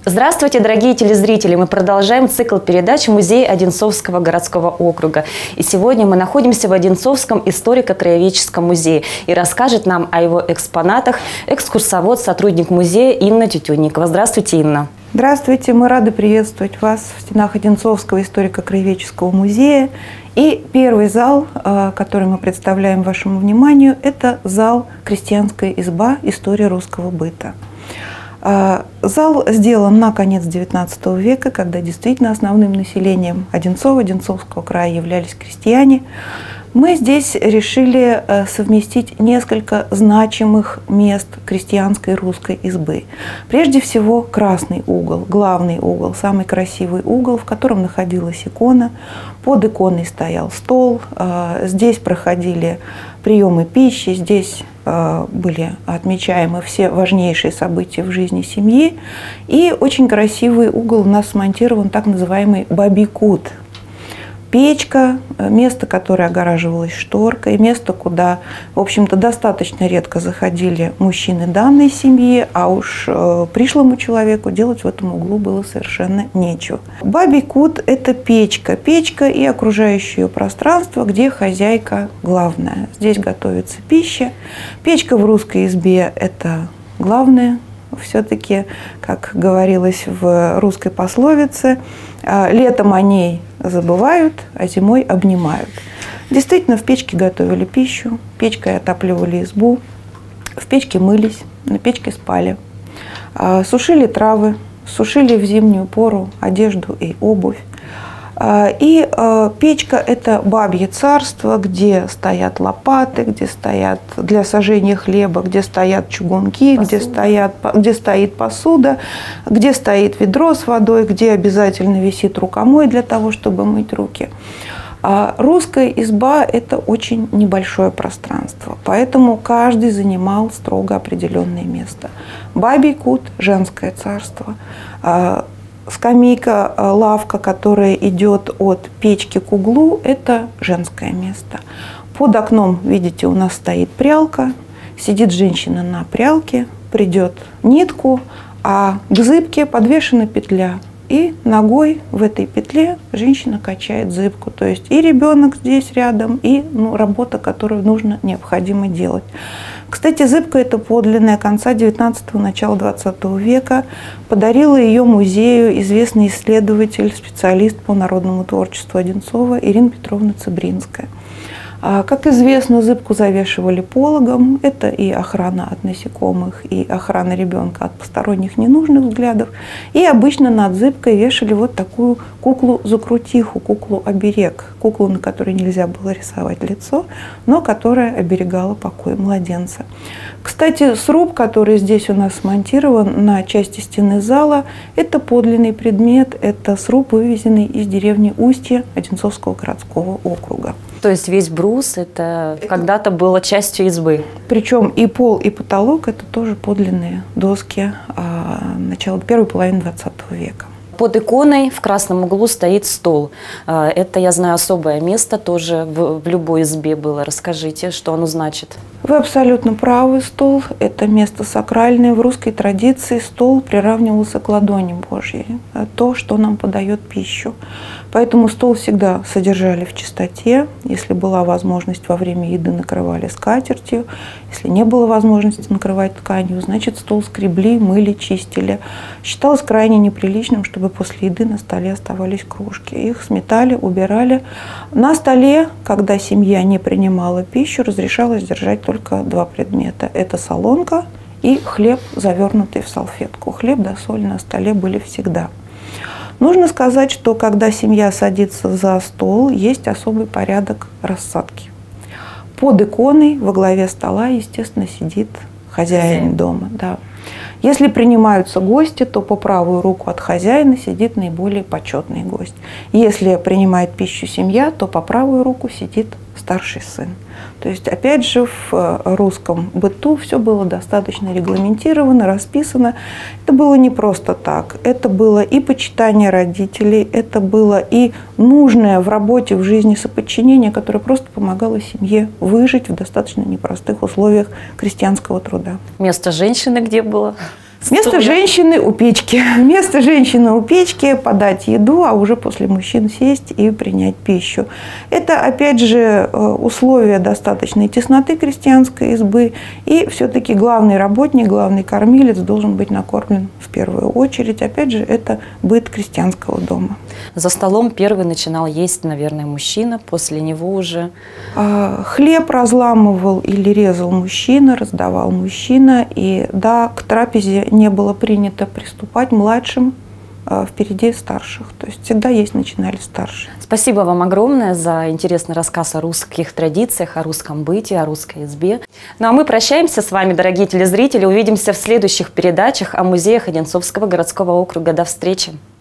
Здравствуйте, дорогие телезрители! Мы продолжаем цикл передач Музея Одинцовского городского округа. И сегодня мы находимся в Одинцовском историко-краеведческом музее. И расскажет нам о его экспонатах экскурсовод, сотрудник музея Инна Тютюнникова. Здравствуйте, Инна! Здравствуйте! Мы рады приветствовать вас в стенах Одинцовского историко-краеведческого музея. И первый зал, который мы представляем вашему вниманию, это зал «Крестьянская изба. История русского быта». Зал сделан на конец XIX века, когда действительно основным населением Одинцова, Одинцовского края являлись крестьяне. Мы здесь решили совместить несколько значимых мест крестьянской русской избы. Прежде всего, красный угол, главный угол, самый красивый угол, в котором находилась икона. Под иконой стоял стол, здесь проходили приемы пищи, здесь были отмечаемы все важнейшие события в жизни семьи. И очень красивый угол у нас смонтирован так называемый бабий кут. Печка, место, которое огораживалось шторкой, место, куда, в общем-то, достаточно редко заходили мужчины данной семьи, а уж пришлому человеку делать в этом углу было совершенно нечего. Бабий кут – это печка. Печка и окружающее ее пространство, где хозяйка главная. Здесь готовится пища. Печка в русской избе – это главное. Все-таки, как говорилось в русской пословице, летом о ней забывают, а зимой обнимают. Действительно, в печке готовили пищу, печкой отапливали избу, в печке мылись, на печке спали, сушили травы, сушили в зимнюю пору одежду и обувь. И печка – это бабье царство, где стоят лопаты, где стоят для сожжения хлеба, где стоят чугунки, где стоит посуда, где стоит ведро с водой, где обязательно висит рукомой для того, чтобы мыть руки. А русская изба – это очень небольшое пространство, поэтому каждый занимал строго определенное место. Бабий кут – женское царство. Скамейка, лавка, которая идет от печки к углу, это женское место. Под окном, видите, у нас стоит прялка. Сидит женщина на прялке, придет нитку, а к зыбке подвешена петля. И ногой в этой петле женщина качает зыбку. То есть и ребенок здесь рядом, и работа, которую нужно, необходимо делать. Кстати, зыбка – это подлинная конца XIX – начала XX века. Подарила ее музею известный исследователь, специалист по народному творчеству Одинцова Ирина Петровна Цыбринская. Как известно, зыбку завешивали пологом. Это и охрана от насекомых, и охрана ребенка от посторонних ненужных взглядов. И обычно над зыбкой вешали вот такую куклу-закрутиху, куклу-оберег. Куклу, на которой нельзя было рисовать лицо, но которая оберегала покой младенца. Кстати, сруб, который здесь у нас смонтирован на части стены зала, это подлинный предмет. Это сруб, вывезенный из деревни Устье Одинцовского городского округа. То есть весь брус – это когда-то было частью избы? Причем и пол, и потолок – это тоже подлинные доски начала первой половины XX века. Под иконой в красном углу стоит стол. Это, я знаю, особое место тоже в любой избе было. Расскажите, что оно значит. Вы абсолютно правы. Стол – это место сакральное. В русской традиции стол приравнивался к ладони Божьей. То, что нам подает пищу. Поэтому стол всегда содержали в чистоте. Если была возможность, во время еды накрывали скатертью. Если не было возможности накрывать тканью, значит, стол скребли, мыли, чистили. Считалось крайне неприличным, чтобы после еды на столе оставались кружки. Их сметали, убирали. На столе, когда семья не принимала пищу, разрешалось держать только два предмета. Это солонка и хлеб, завернутый в салфетку. Хлеб да соль на столе были всегда. Нужно сказать, что когда семья садится за стол, есть особый порядок рассадки. Под иконой во главе стола, естественно, сидит хозяин дома. Да. Если принимаются гости, то по правую руку от хозяина сидит наиболее почетный гость. Если принимает пищу семья, то по правую руку сидит старший сын. То есть, опять же, в русском быту все было достаточно регламентировано, расписано. Это было не просто так. Это было и почитание родителей, это было и нужное в работе, в жизни соподчинение, которое просто помогало семье выжить в достаточно непростых условиях крестьянского труда. Место женщины где было? Место женщины у печки. Место женщины у печки – подать еду, а уже после мужчин сесть и принять пищу. Это, опять же, условия достаточной тесноты крестьянской избы. И все-таки главный работник, главный кормилец должен быть накормлен в первую очередь. Опять же, это быт крестьянского дома. За столом первый начинал есть, наверное, мужчина, после него уже… Хлеб разламывал или резал мужчина, раздавал мужчина. И да, к трапезе не было принято приступать младшим впереди старших. То есть всегда начинали старшие. Спасибо вам огромное за интересный рассказ о русских традициях, о русском быте, о русской избе. Ну а мы прощаемся с вами, дорогие телезрители. Увидимся в следующих передачах о музеях Одинцовского городского округа. До встречи!